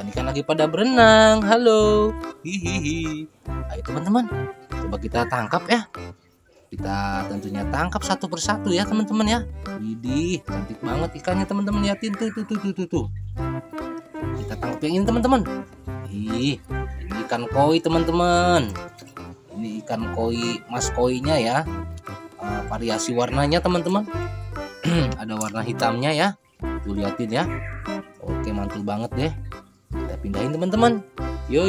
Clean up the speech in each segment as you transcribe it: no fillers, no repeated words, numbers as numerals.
Ikan-ikan lagi pada berenang. Halo. Hihihi. Ayo teman-teman, coba kita tangkap ya. Kita tentunya tangkap satu persatu ya teman-teman ya. Widih, cantik banget ikannya teman-teman. Lihatin tuh. Kita tangkap yang ini teman-teman. Ih, ini ikan koi teman-teman. Ini ikan koi, mas koinya ya. Variasi warnanya teman-teman. Ada warna hitamnya ya. Tuh liatin ya. Oke, mantul banget deh. Kita pindahin teman-teman. Yo.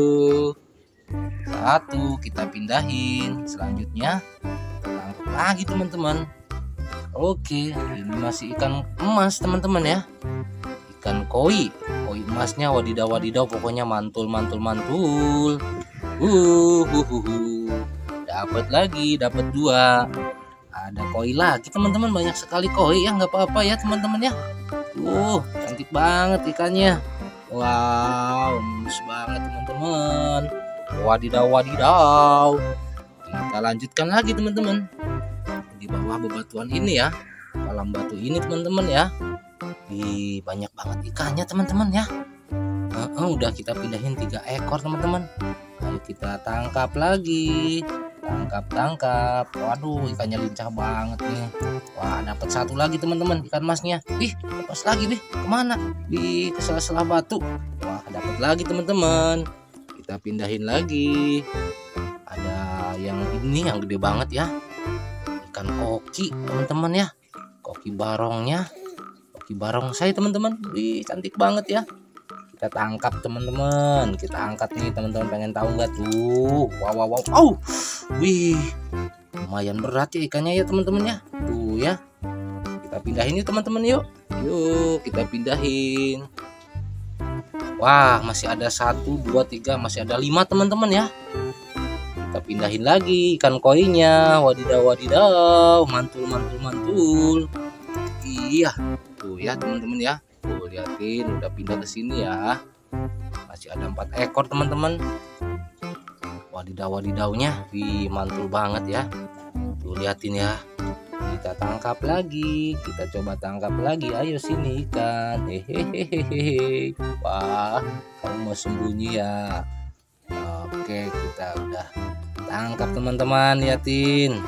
Satu kita pindahin. Selanjutnya kita tangkap lagi teman-teman. Oke, ini masih ikan emas teman-teman ya. Ikan koi emasnya. Wadidaw, pokoknya mantul. Dapat dua. Ada koi lagi teman-teman, banyak sekali koi ya, nggak apa-apa ya teman-teman ya. Cantik banget ikannya. Wow, mulus banget teman-teman. Wadidaw. Kita lanjutkan lagi teman-teman. Di bawah bebatuan ini ya, kolam batu ini teman-teman ya. Banyak banget ikannya teman-teman ya. Udah kita pindahin 3 ekor teman-teman. Ayo kita tangkap lagi. Tangkap. Waduh, ikannya lincah banget nih. Wah, dapat satu lagi teman-teman, ikan masnya. Lepas lagi kemana? Ke sela-sela batu. Wah, dapat lagi teman-teman. Kita pindahin lagi. Ada yang ini yang gede banget ya. Ikan koki teman-teman ya. Koki barongnya. Koki barong saya teman-teman. Cantik banget ya. Kita tangkap teman-teman, kita angkat nih teman-teman, pengen tahu nggak tuh? Wow. Lumayan berat ya ikannya ya teman-teman ya. Tuh ya, kita pindahin yuk teman-teman yuk kita pindahin. Wah, masih ada 1, 2, 3, masih ada 5 teman-teman ya. Kita pindahin lagi ikan koinya. Wadidaw, mantul. Iya, tuh ya teman-teman ya. Tuh liatin, udah pindah ke sini ya. Masih ada 4 ekor teman-teman. Wadidawnya, mantul banget ya. Tuh liatin ya. Kita tangkap lagi, kita coba tangkap lagi. Ayo sini ikan. Hehehe. Wah, kamu mau sembunyi ya. Oke, kita udah tangkap teman-teman, liatin.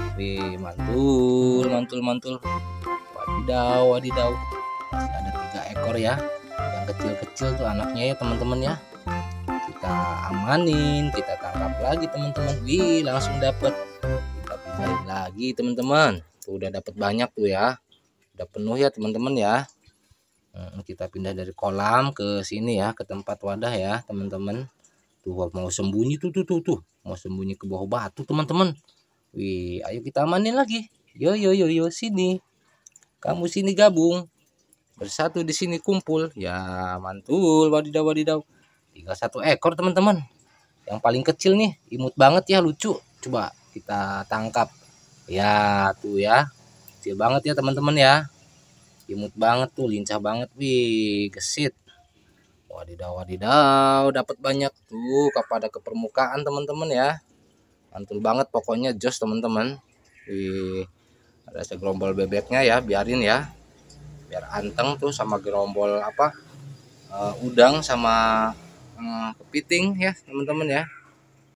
Mantul. Wadidaw. Masih ada 3 ekor ya. Yang kecil-kecil tuh anaknya ya teman-teman ya. Kita amanin, kita tangkap lagi teman-teman. Langsung dapat. Kita pindahin lagi teman-teman. Tuh udah dapat banyak tuh ya. Udah penuh ya teman-teman ya. Kita pindah dari kolam ke sini ya, ke tempat wadah ya teman-teman. Tuh mau sembunyi tuh. Mau sembunyi ke bawah batu teman-teman. Ayo kita amanin lagi. Yo sini. Kamu sini gabung. Bersatu di sini kumpul ya, mantul. Wadidaw. Tinggal 1 ekor teman-teman. Yang paling kecil nih, imut banget ya, lucu. Coba kita tangkap ya. Tuh ya, kecil banget ya teman-teman ya. Imut banget tuh, lincah banget. Gesit. Wadidaw, dapat banyak tuh kepada ke permukaan teman-teman ya. Mantul banget pokoknya, jos teman-teman. Ada segerombol bebeknya ya, biarin ya. Biar anteng tuh sama gerombol udang sama kepiting ya teman-teman ya.